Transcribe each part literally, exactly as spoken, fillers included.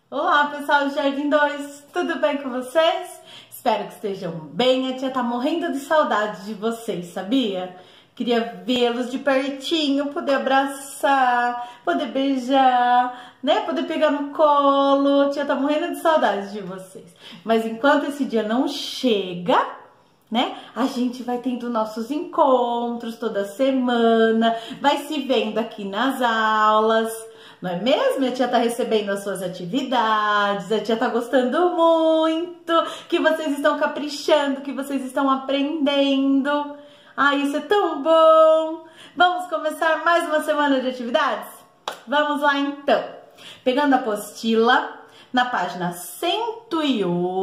Olá, pessoal do Jardim dois, tudo bem com vocês? Espero que estejam bem. A tia tá morrendo de saudade de vocês, sabia? Queria vê-los de pertinho, poder abraçar, poder beijar, né? Poder pegar no colo. A tia tá morrendo de saudade de vocês. Mas enquanto esse dia não chega, né? A gente vai tendo nossos encontros toda semana, vai se vendo aqui nas aulas. Não é mesmo? A tia tá recebendo as suas atividades, a tia tá gostando muito, que vocês estão caprichando, que vocês estão aprendendo. Ah, isso é tão bom! Vamos começar mais uma semana de atividades? Vamos lá então! Pegando a apostila, na página cento e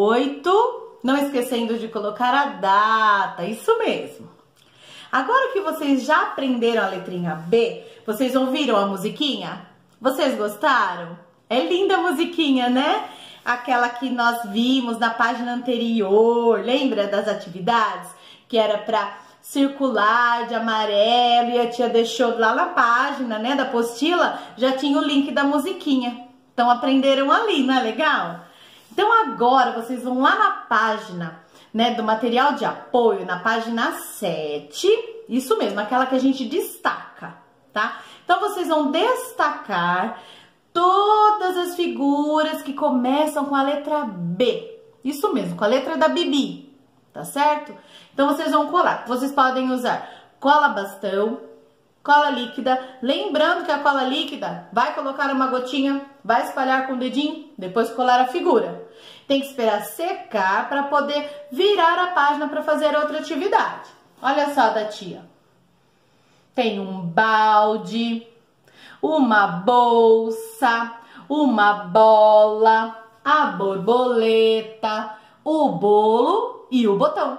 oito, não esquecendo de colocar a data, isso mesmo. Agora que vocês já aprenderam a letrinha B, vocês ouviram a musiquinha? Vocês gostaram? É linda a musiquinha, né? Aquela que nós vimos na página anterior, lembra das atividades? Que era para circular de amarelo e a tia deixou lá na página, né, da apostila, já tinha o link da musiquinha. Então aprenderam ali, não é legal? Então agora vocês vão lá na página, né, do material de apoio, na página sete, isso mesmo, aquela que a gente destaca, tá? Então, vocês vão destacar todas as figuras que começam com a letra B. Isso mesmo, com a letra da Bibi, tá certo? Então, vocês vão colar. Vocês podem usar cola bastão, cola líquida. Lembrando que a cola líquida vai colocar uma gotinha, vai espalhar com o dedinho, depois colar a figura. Tem que esperar secar para poder virar a página para fazer outra atividade. Olha só da tia. Tem um balde, uma bolsa, uma bola, a borboleta, o bolo e o botão.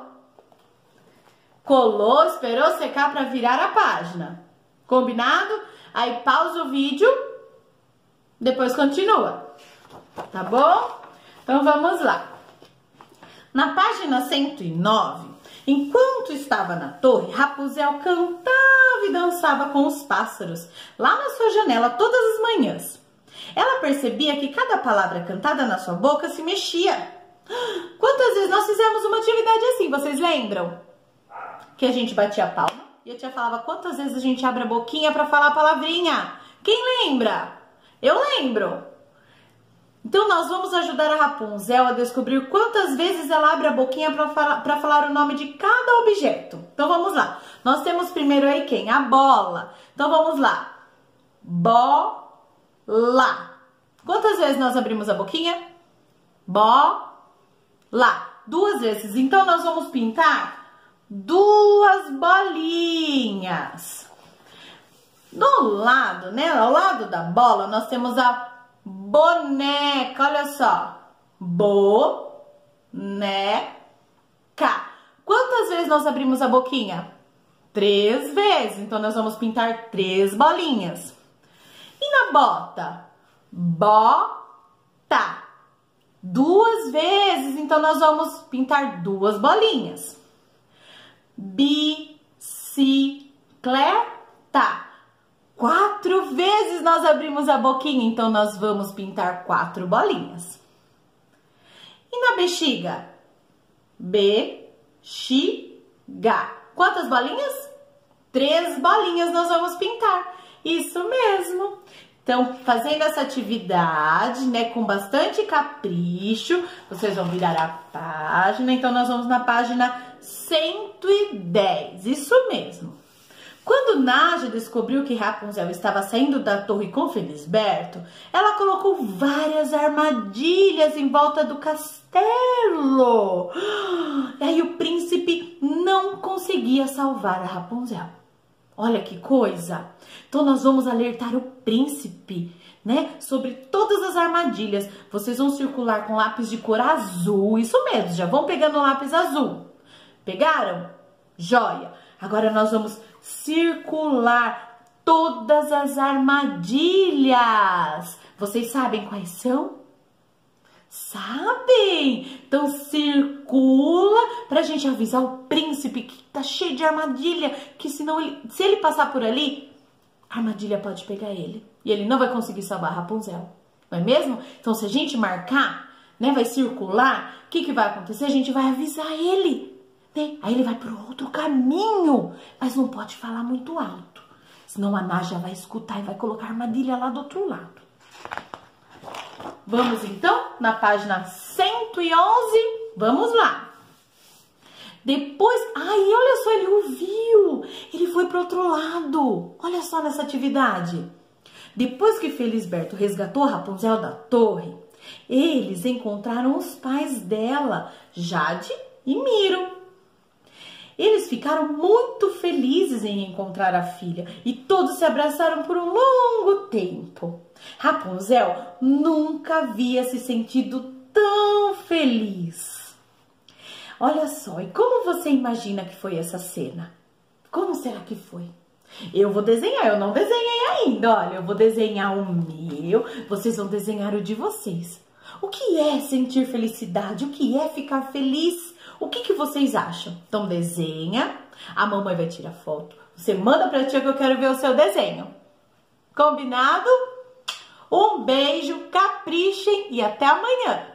Colou, esperou secar para virar a página. Combinado? Aí pausa o vídeo, depois continua. Tá bom? Então vamos lá. Na página cento e nove, enquanto estava na torre, Rapunzel cantava e dançava com os pássaros, lá na sua janela todas as manhãs. Ela percebia que cada palavra cantada na sua boca se mexia. Quantas vezes nós fizemos uma atividade assim, vocês lembram? Que a gente batia a palma e a tia falava quantas vezes a gente abre a boquinha para falar a palavrinha. Quem lembra? Eu lembro. Então, nós vamos ajudar a Rapunzel a descobrir quantas vezes ela abre a boquinha para falar, para falar o nome de cada objeto. Então, vamos lá. Nós temos primeiro aí quem? A bola. Então, vamos lá. Bola. Quantas vezes nós abrimos a boquinha? Bola. Duas vezes. Então, nós vamos pintar duas bolinhas. Do lado, né? Ao lado da bola, nós temos a boneca, olha só. Boneca. Quantas vezes nós abrimos a boquinha? Três vezes. Então, nós vamos pintar três bolinhas. E na bota? Bota. Duas vezes. Então, nós vamos pintar duas bolinhas. Bicicleta. Quatro vezes nós abrimos a boquinha, então nós vamos pintar quatro bolinhas. E na bexiga? Bexiga. Quantas bolinhas? Três bolinhas nós vamos pintar. Isso mesmo. Então, fazendo essa atividade, né, com bastante capricho, vocês vão virar a página. Então, nós vamos na página cento e dez. Isso mesmo. Quando Naja descobriu que Rapunzel estava saindo da torre com Felisberto, ela colocou várias armadilhas em volta do castelo. E aí o príncipe não conseguia salvar a Rapunzel. Olha que coisa! Então nós vamos alertar o príncipe, né, sobre todas as armadilhas. Vocês vão circular com lápis de cor azul, isso mesmo, já vão pegando lápis azul. Pegaram? Joia! Agora nós vamos circular todas as armadilhas. Vocês sabem quais são? Sabem? Então circula pra gente avisar o príncipe que tá cheio de armadilha, que senão ele, se ele passar por ali, a armadilha pode pegar ele e ele não vai conseguir salvar a Rapunzel. não é mesmo? Então, se a gente marcar, né, vai circular, o que que vai acontecer? A gente vai avisar ele, né? Aí ele vai para outro caminho, mas não pode falar muito alto, senão a Nádia vai escutar e vai colocar armadilha lá do outro lado. Vamos então na página cento e onze, vamos lá. Depois, ai, olha só, ele ouviu, ele foi para outro lado, olha só nessa atividade. Depois que Felisberto resgatou a Rapunzel da torre, eles encontraram os pais dela, Jade e Miro. Eles ficaram muito felizes em encontrar a filha e todos se abraçaram por um longo tempo. Rapunzel nunca havia se sentido tão feliz. Olha só, e como você imagina que foi essa cena? Como será que foi? Eu vou desenhar, eu não desenhei ainda, olha, eu vou desenhar o meu, vocês vão desenhar o de vocês. O que é sentir felicidade? O que é ficar feliz? O que que vocês acham? Então desenha, a mamãe vai tirar foto, você manda pra tia que eu quero ver o seu desenho. Combinado? Um beijo, caprichem e até amanhã!